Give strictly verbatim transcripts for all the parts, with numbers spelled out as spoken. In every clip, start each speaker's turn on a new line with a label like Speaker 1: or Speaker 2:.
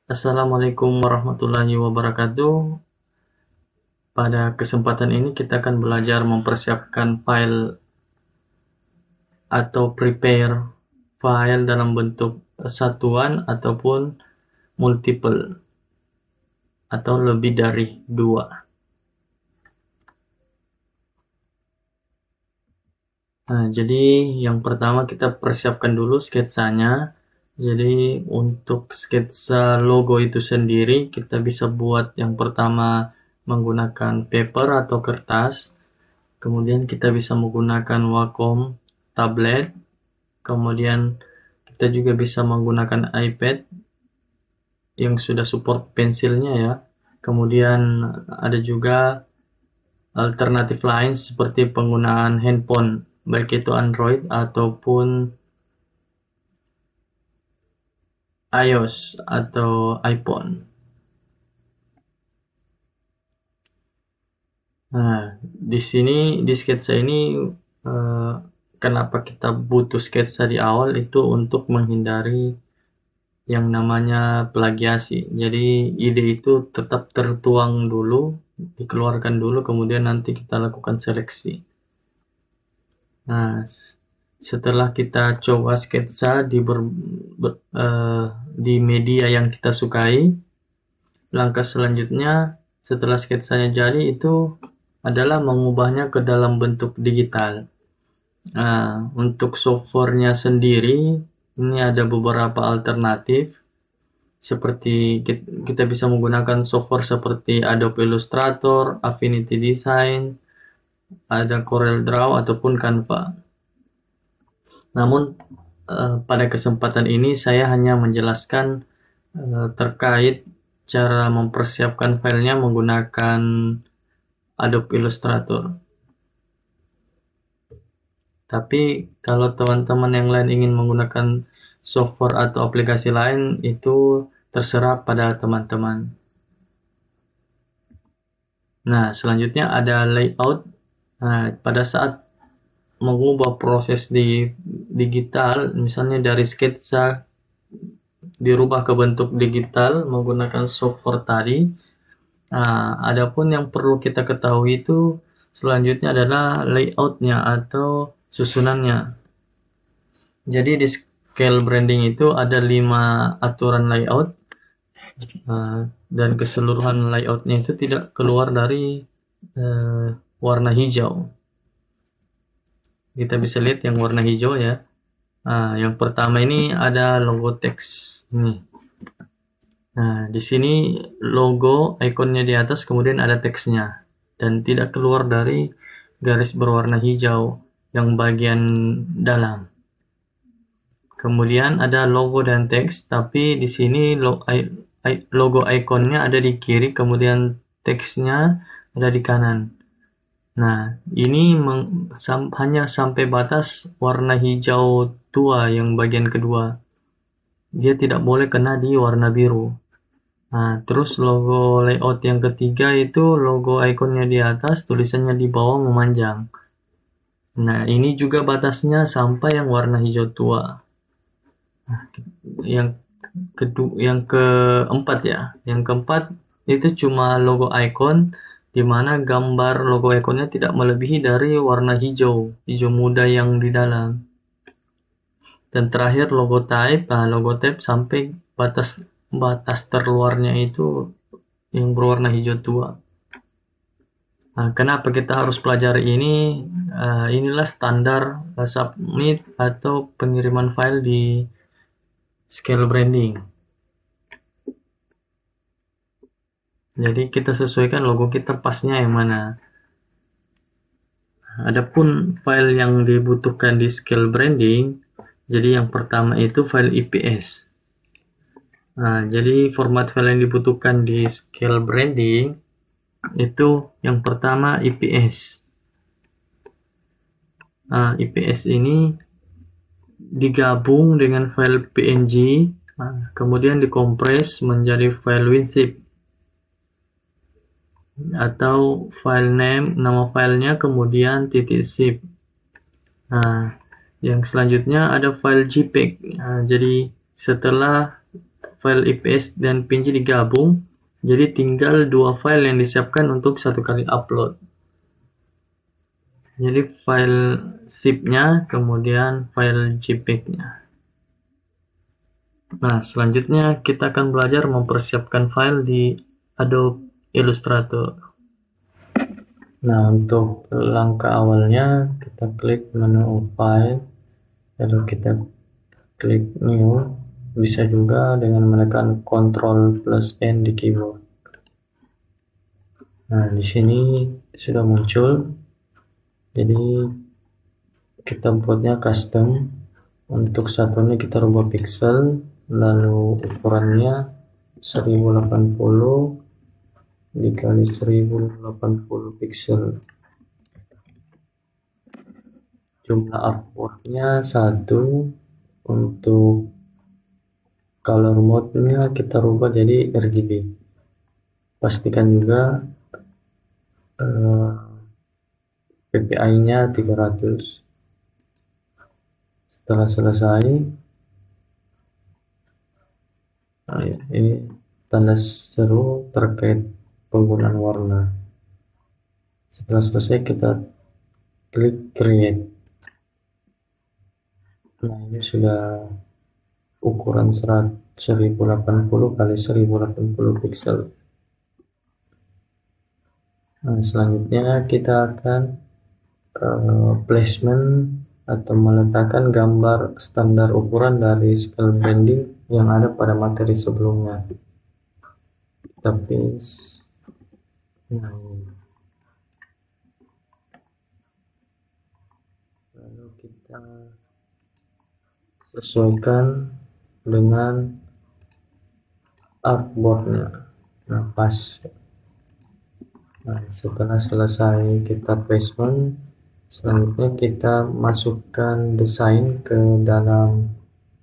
Speaker 1: Assalamualaikum warahmatullahi wabarakatuh. Pada kesempatan ini kita akan belajar mempersiapkan file atau prepare file dalam bentuk satuan ataupun multiple atau lebih dari dua. Nah, jadi yang pertama kita persiapkan dulu sketsanya. Jadi untuk sketsa logo itu sendiri kita bisa buat yang pertama menggunakan paper atau kertas. Kemudian kita bisa menggunakan Wacom tablet. Kemudian kita juga bisa menggunakan iPad yang sudah support pensilnya ya. Kemudian ada juga alternatif lain seperti penggunaan handphone, baik itu Android ataupun iOS atau iPhone. Nah, di sini di sketsa ini eh, kenapa kita butuh sketsa di awal itu untuk menghindari yang namanya plagiasi. Jadi ide itu tetap tertuang dulu, dikeluarkan dulu, kemudian nanti kita lakukan seleksi. Nah, setelah kita coba sketsa di, ber, ber, uh, di media yang kita sukai, langkah selanjutnya setelah sketsanya jadi itu adalah mengubahnya ke dalam bentuk digital. Nah, untuk softwarenya sendiri ini ada beberapa alternatif, seperti kita bisa menggunakan software seperti Adobe Illustrator, Affinity Design, ada CorelDRAW ataupun Canva. Namun eh, pada kesempatan ini saya hanya menjelaskan eh, terkait cara mempersiapkan filenya menggunakan Adobe Illustrator. Tapi kalau teman-teman yang lain ingin menggunakan software atau aplikasi lain, itu terserah pada teman-teman. Nah, selanjutnya ada layout. Nah, pada saat mengubah proses di digital, misalnya dari sketsa dirubah ke bentuk digital menggunakan software tadi. Nah, adapun yang perlu kita ketahui itu selanjutnya adalah layoutnya atau susunannya. Jadi di scale branding itu ada lima aturan layout, dan keseluruhan layoutnya itu tidak keluar dari uh, warna hijau. Kita bisa lihat yang warna hijau ya. Nah, yang pertama ini ada logo teks ini. Nah, di sini logo ikonnya di atas, kemudian ada teksnya dan tidak keluar dari garis berwarna hijau yang bagian dalam. Kemudian ada logo dan teks, tapi di sini logo ikonnya ada di kiri, kemudian teksnya ada di kanan. Nah, ini sam hanya sampai batas warna hijau tua yang bagian kedua. Dia tidak boleh kena di warna biru. Nah, terus logo layout yang ketiga itu logo ikonnya di atas, tulisannya di bawah memanjang. Nah, ini juga batasnya sampai yang warna hijau tua. Nah, yang kedua, yang keempat ya. Yang keempat itu cuma logo icon, di mana gambar logo ikonnya tidak melebihi dari warna hijau, hijau muda yang di dalam. Dan terakhir logo type, nah logo type sampai batas batas terluarnya itu yang berwarna hijau tua. Nah, kenapa kita harus pelajari ini? Uh, inilah standar uh, submit atau pengiriman file di scale branding. Jadi kita sesuaikan logo kita pasnya yang mana. Adapun file yang dibutuhkan di scale branding, jadi yang pertama itu file I P S. Nah, jadi format file yang dibutuhkan di scale branding itu yang pertama I P S. Nah, I P S ini digabung dengan file P N G, nah, kemudian dikompres menjadi file WinZip atau file name, nama filenya, kemudian titik zip. Nah, yang selanjutnya ada file JPEG. Nah, jadi setelah file I P S dan P N G digabung, jadi tinggal dua file yang disiapkan untuk satu kali upload. Jadi file zip-nya, kemudian file JPEG-nya. Nah, selanjutnya kita akan belajar mempersiapkan file di Adobe Illustrator. Nah, untuk langkah awalnya kita klik menu File, lalu kita klik New. Bisa juga dengan menekan Ctrl plus N di keyboard. Nah, di sini sudah muncul. Jadi kita buatnya custom. Untuk satunya kita rubah pixel, lalu ukurannya seribu delapan puluh dikali seribu delapan puluh pixel. Jumlah artworknya satu. Untuk color mode-nya kita rubah jadi R G B. Pastikan juga uh, P P I-nya tiga ratus. Setelah selesai, nah ya, ini tanda seru terkait penggunaan warna. Setelah selesai kita klik create. Nah, ini sudah ukuran seribu delapan puluh kali seribu delapan puluh pixel. Nah, selanjutnya kita akan uh, placement atau meletakkan gambar standar ukuran dari scale branding yang ada pada materi sebelumnya. Tapi nah, lalu kita sesuaikan dengan artboardnya. Nah, pas. Nah, setelah selesai kita placement, selanjutnya kita masukkan desain ke dalam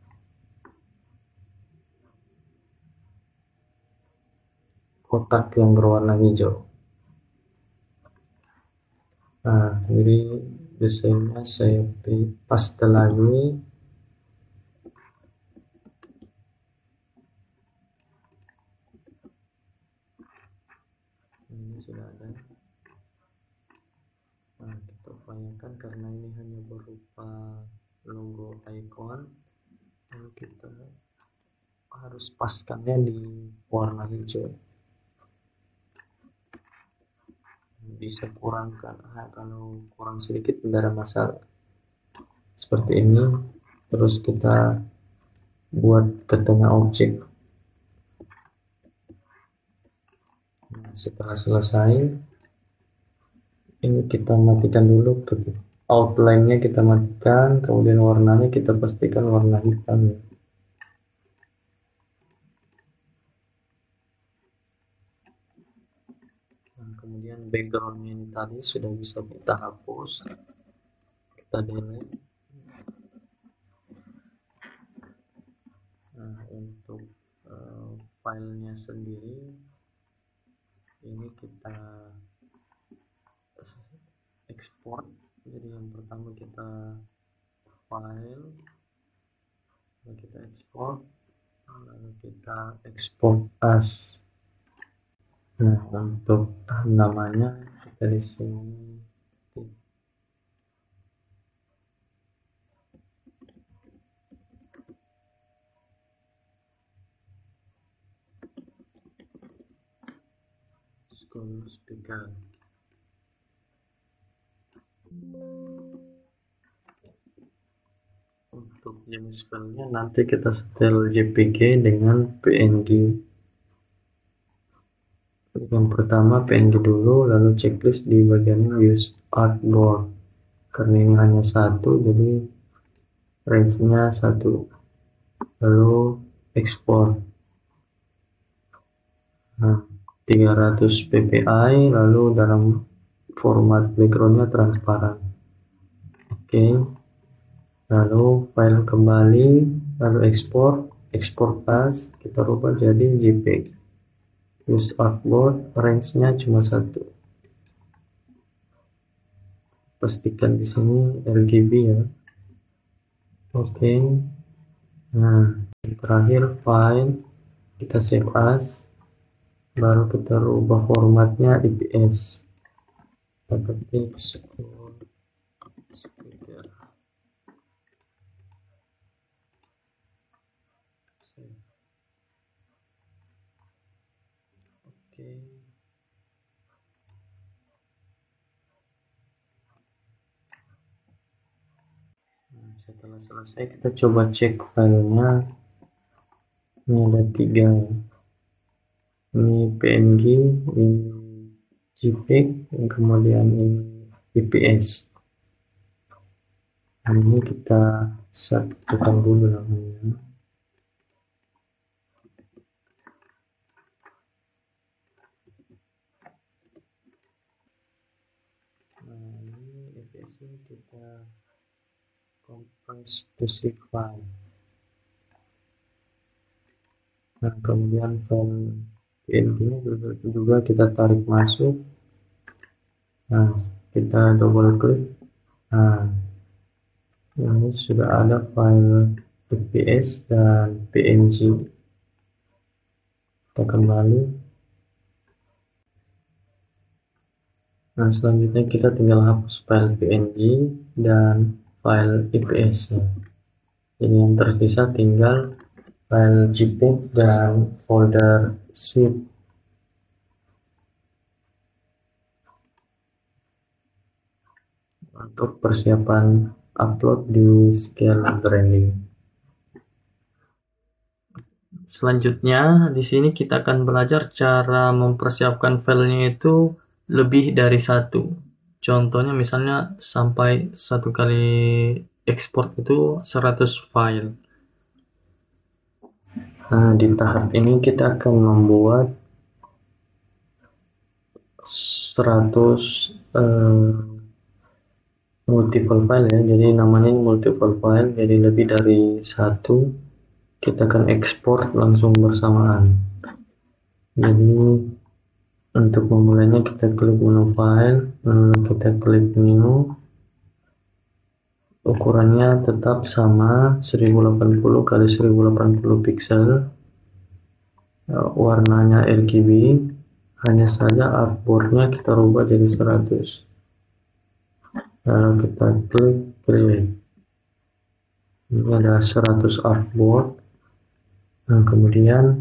Speaker 1: kotak yang berwarna hijau. Nah, jadi desainnya saya paste lagi. Ini sudah ada. Nah, kita upayakan karena ini hanya berupa logo icon, lalu kita harus paskannya di warna hijau. Bisa kurangkan, nah, kalau kurang sedikit tidak ada masalah. Seperti ini. Terus kita buat ke tengah objek. Nah, setelah selesai, ini kita matikan dulu, outline-nya kita matikan, kemudian warnanya kita pastikan warna hitam. Nah, kemudian background-nya ini tadi sudah bisa kita hapus, kita delete. Nah, untuk uh, filenya sendiri ini kita ekspor. Jadi yang pertama kita file, lalu kita ekspor, lalu kita ekspor as. Nah, untuk namanya kita di sini school speaker. Untuk jenis filenya nanti kita setel J P G dengan P N G. Yang pertama P N G dulu, lalu checklist di bagian use artboard. Karena ini hanya satu, jadi range-nya satu. Lalu export. Nah, tiga ratus P P I, lalu dalam format backgroundnya transparan. Oke. Okay. Lalu file kembali, lalu ekspor, ekspor as, kita rubah jadi J P G. Use artboard, range-nya cuma satu. Pastikan di sini R G B ya. Oke. Okay. Nah, yang terakhir file, kita save as, baru kita rubah formatnya I P S, kita ketik school speaker, save. Oke. Nah, setelah selesai kita coba cek filenya. Ini ada tiga, ini P N G, ini JPEG, kemudian ini I P S. Nah, ini kita satukan dulu namanya. Nah, ini I P S ini kita compress to zip file. Nah, kemudian file P N G nya juga, juga kita tarik masuk. Nah, kita double klik. Nah, ini sudah ada file I P S dan P N G. Kita kembali. Nah, selanjutnya kita tinggal hapus file P N G dan file I P S nya. Jadi yang tersisa tinggal file JPEG dan folder zip. Untuk persiapan upload di Scale Branding. Selanjutnya di sini kita akan belajar cara mempersiapkan filenya itu lebih dari satu. Contohnya misalnya sampai satu kali ekspor itu seratus file. Nah, di tahap ini kita akan membuat seratus eh, multiple file ya. Jadi namanya multiple file, jadi lebih dari satu. Kita akan ekspor langsung bersamaan. Jadi untuk memulainya kita klik menu file, lalu kita klik new. Ukurannya tetap sama seribu delapan puluh kali seribu delapan puluh pixel. Warnanya R G B, hanya saja artboardnya kita rubah jadi seratus. Lalu kita klik create. Ini ada seratus artboard. Nah, kemudian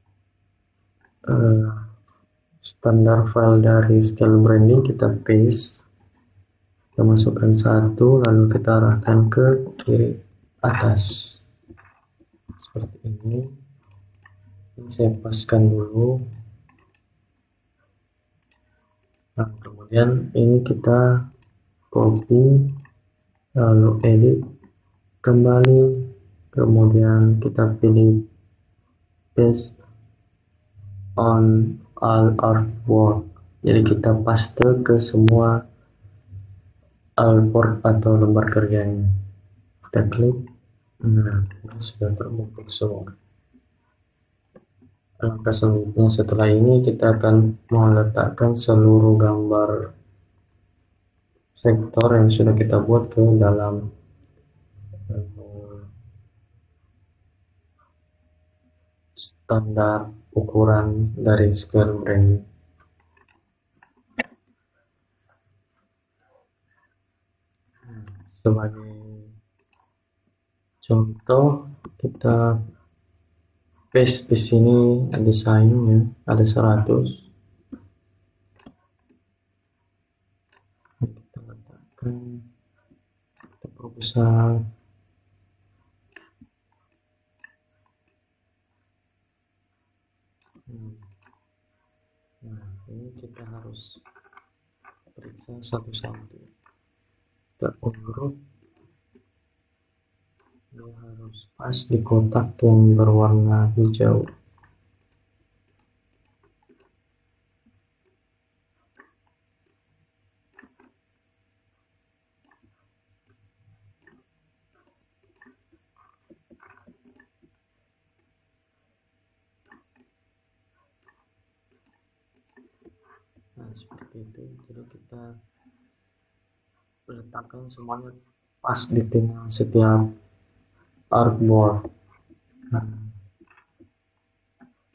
Speaker 1: eh, standar file dari Scale Branding kita paste, kita masukkan satu, lalu kita arahkan ke kiri atas seperti ini. Ini saya paskan dulu. Nah, kemudian ini kita copy, lalu edit kembali, kemudian kita pilih paste on all artboard. Jadi kita paste ke semua artboard atau lembar kerjanya. Kita klik. Nah, ini sudah terbentuk semua. Langkah selanjutnya setelah ini kita akan meletakkan seluruh gambar vektor yang sudah kita buat ke dalam standar ukuran dari Scale Branding. Sebagai contoh, kita paste di sini desainnya ada seratus. Kita letakkan, kita perbesar. Nah, ini kita harus periksa satu-satu. Kita urut, dia harus pas di kotak yang berwarna hijau. Nah, seperti itu. Jadi kita letakkan semuanya pas di tengah setiap artboard. Nah,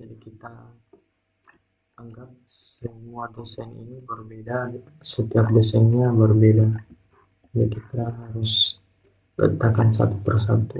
Speaker 1: Jadi kita anggap semua desain ini berbeda, setiap desainnya berbeda. Jadi kita harus letakkan satu persatu.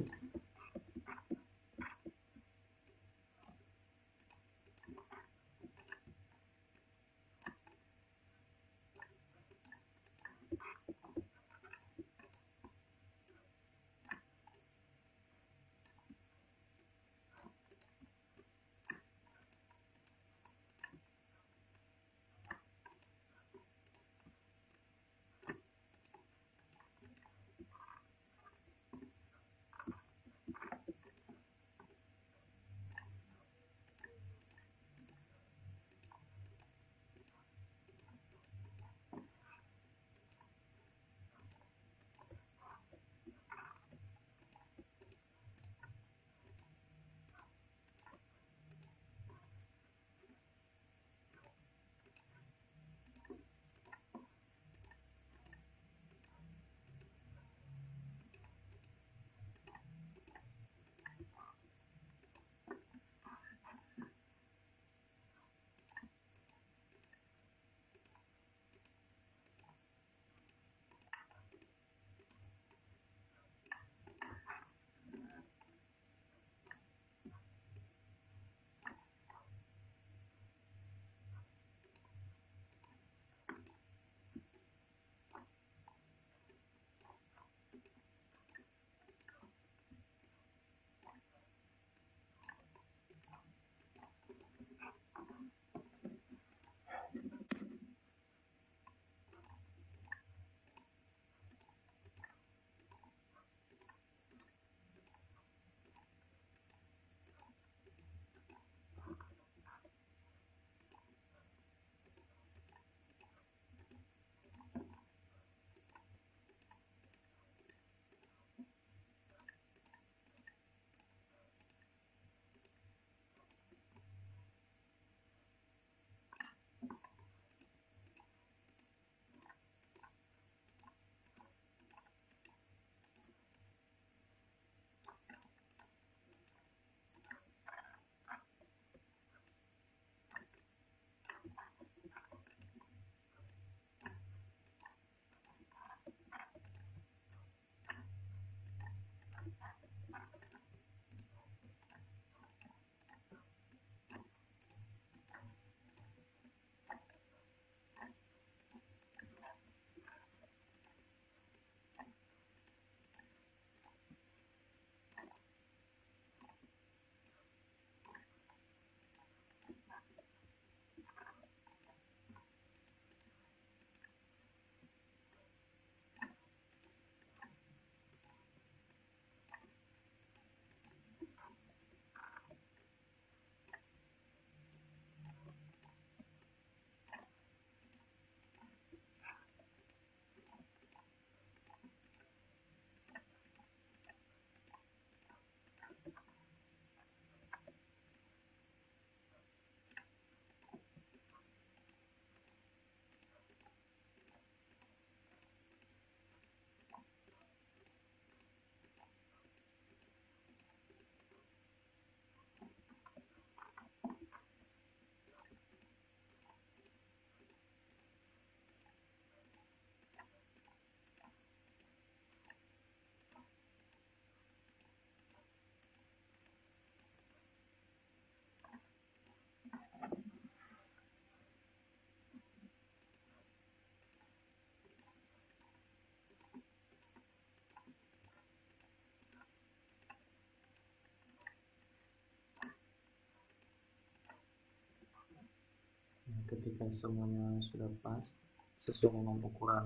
Speaker 1: Ketika semuanya sudah pas sesuai dengan ukuran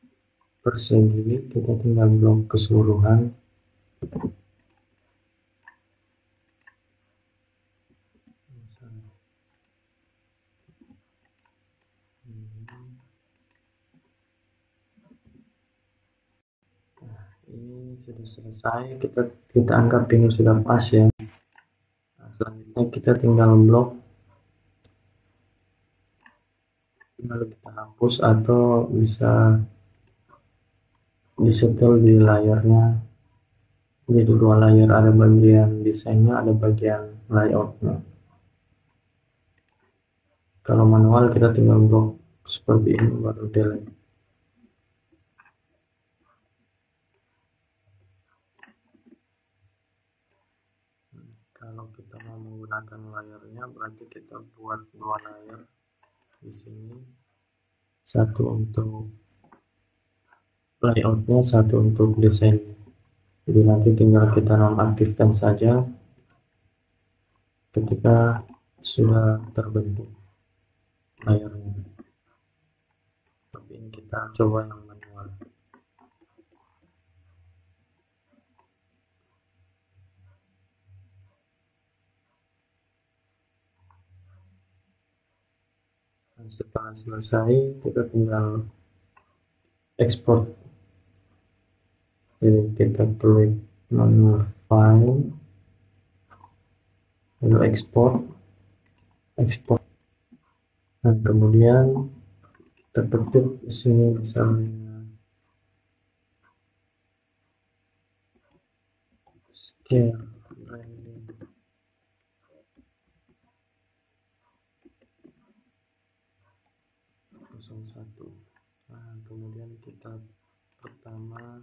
Speaker 1: persegi, kita tinggal blok keseluruhan. Nah, ini sudah selesai, kita kita anggap ini sudah pas ya. Nah, selanjutnya kita tinggal blok, tinggal kita hapus atau bisa disetel di layarnya. Jadi dua layar, ada bagian desainnya, ada bagian layoutnya. Kalau manual kita tinggal blok seperti ini baru delete. Kalau kita mau menggunakan layarnya berarti kita buat dua layar di sini, satu untuk layoutnya, satu untuk desain. Jadi nanti tinggal kita nonaktifkan saja ketika sudah terbentuk layarnya. Tapi ini kita coba yang manual. Dan setelah selesai kita tinggal ekspor. Jadi kita klik menu file, lalu ekspor, ekspor. Nah kemudian kita ketik di sini misalnya scale branding nol satu. Nah kemudian kita pertama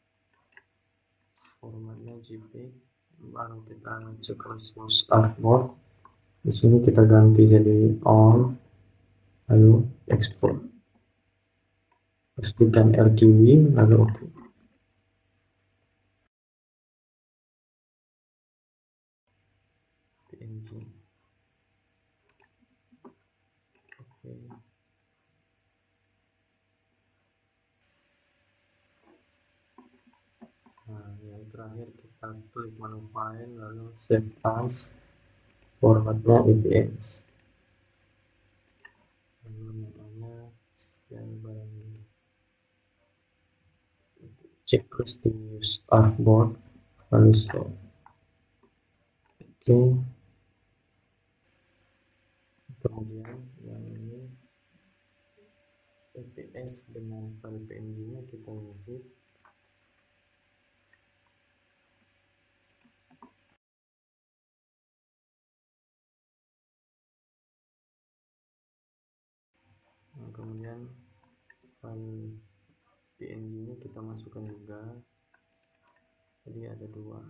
Speaker 1: formatnya J P G, baru kita cek resource artboard. Di sini kita ganti jadi all, lalu export, pastikan R G B, lalu oke. Okay. P N G. Oke. Okay. Nah, yang terakhir kita klik menu file lalu save as, formatnya I P S, lalu namanya scale branding, checklist to use artboard, lalu save. Oke. Okay. Kemudian yang ini I P S dengan file P N G nya kita isi. Nah, kemudian file P N G nya kita masukkan juga, jadi ada dua.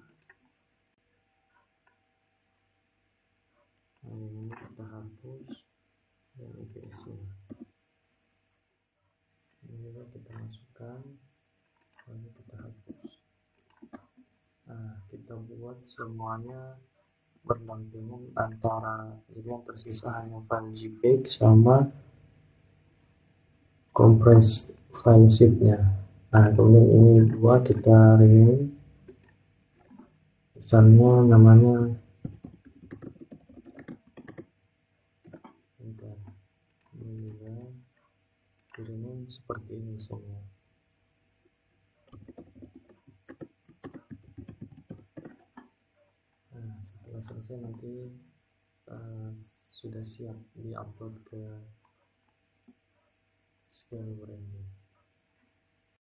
Speaker 1: Nah ini kita hapus dan I P S nya ini juga kita masukkan, lalu kita hapus. Nah kita buat semuanya berdampingan antara, jadi yang tersisa hanya file J P G sama compress file zip nya. Nah kemudian ini dua kita rename, misalnya namanya bentar, ini juga rename seperti ini semua. Nah setelah selesai nanti uh, sudah siap di upload ke scale branding.